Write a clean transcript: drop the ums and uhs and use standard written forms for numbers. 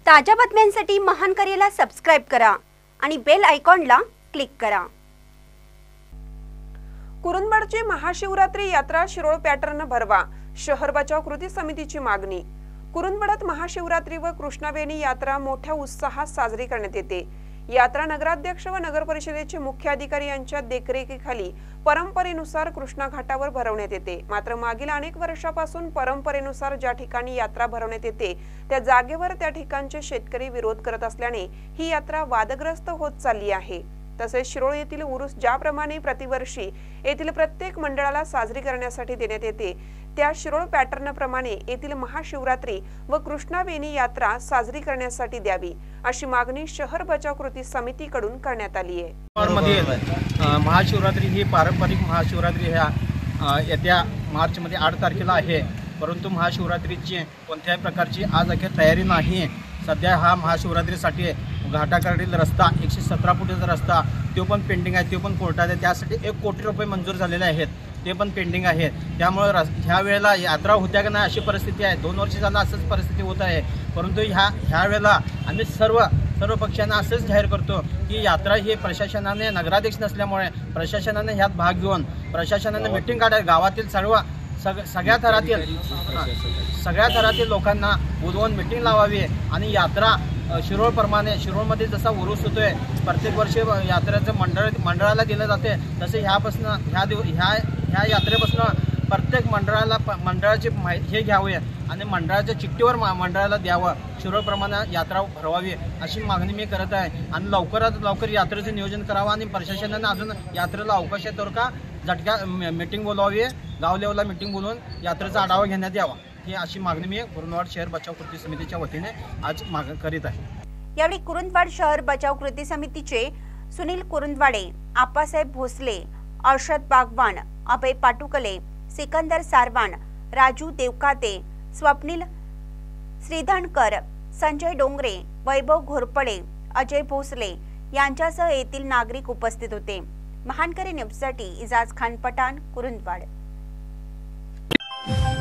ताज्या बातम्यांसाठी महान करेला सबस्क्राइब करा आणि बेल आयकॉनला क्लिक करा। कुरुंदवाडची महाशिवरात्री यात्रा शिरोळ पॅटर्न भरवा, शहर बचाव कृती समितीची मागणी। कुरुंदवाडात महाशिवरात्री व कृष्णवेणी यात्रा मोठ्या उत्साहात साजरी करण्यात येते। यात्रा नगराध्यक्ष व नगर परिषदेचे मुख्य अधिकारी यांच्या देखरेखीखाली परंपरेनुसार कृष्णा घाटावर भरवण्यात येते। मात्र मागील अनेक वर्षापासून परंपरेनुसार ज्या ठिकाणी यात्रा भरवण्यात येते त्या जागेवर त्या ठिकाणचे शेतकरी विरोध करत असल्याने ही यात्रा वादग्रस्त होत चालली आहे। तसेच शिरोळ येथील उरूस ज्याप्रमाणे प्रतिवर्षी येथील प्रत्येक मंडळाला साजरी करण्यासाठी देण्यात येते त्या शिरोळ पॅटर्न प्रमाणे येथील महाशिवरात्री व कृष्णवेणी यात्रा साजरी करण्यासाठी द्यावी अशी मागणी शहर बचाव कृती समितीकडून करण्यात आली आहे। महाशिवरात्री ही पारंपरिक महाशिवरात्री येत्या मार्च मध्ये 8 तारखेला आहे, परंतु महाशिवरात्रीची कोणत्याही प्रकारची आज अखेर तयारी नाही। सध्या हा महाशिवरात्रीसाठी घाटाकडील रस्ता 117 फुटाचा रस्ता तो पण पेंडिंग आहे, तो पण कोर्टात आहे। त्यासाठी 1 कोटी रुपये मंजूर झालेले आहेत, ते पण पेंडिंग आहेत। त्यामुळे ह्या वेळेला यात्रा होत्या का नाही अशी परिस्थिती आहे। 2 वर्ष झालं असंच परिस्थिती होत आहे। परंतु ह्या वेळेला आम्ही सर्व पक्षांना असंच जाहीर करतो की यात्रा ही प्रशासनाने नगराध्यक्ष नसल्यामुळे प्रशासनाने ह्यात भाग घेऊन प्रशासनाने मीटिंग काढावी, गावातील सगळ्या थरातील लोकांना बोलवून मीटिंग लावावी आणि यात्रा शिरोळमध्ये जसा उरूस होतोय प्रत्येक वर्षी यात्रेचं मंडळाला दिलं जाते, तसे ह्या यात्रेपासून प्रत्येक मंडळाची हे घ्यावे आणि मंडळाच्या चिठ्ठीवर मंडळाला द्यावं, शिरोळप्रमाणे यात्रा भरवावी अशी मागणी मी करत आहे। आणि लवकरात लवकर यात्रेचं नियोजन करावं आणि प्रशासनाने अजून यात्रेला अवकाश आहे तर का झटका मीटिंग बोलावी, गाव लेवलला मीटिंग बोलवून यात्रेचा आढावा घेण्यात यावा ही अशी मागणी मी कुरुंदवाड शहर बचाव कृती समितीच्या वतीने आज करीत आहे। यावेळी कुरुंदवाड शहर बचाव कृती समितीचे सुनील कुरुंदवाडे, आप्पासाहेब भोसले, अर्षद बागवान, अभय पाटुकले, सिकंदर सारवान, राजू देवकाते, स्वप्नील श्रीधणकर, संजय डोंगरे, वैभव घोरपडे, अजय भोसले यांच्यासह येथील नागरिक उपस्थित होते। महानकरी न्यूजसाठी इजाज खान पठाण, कुरुंदवाड।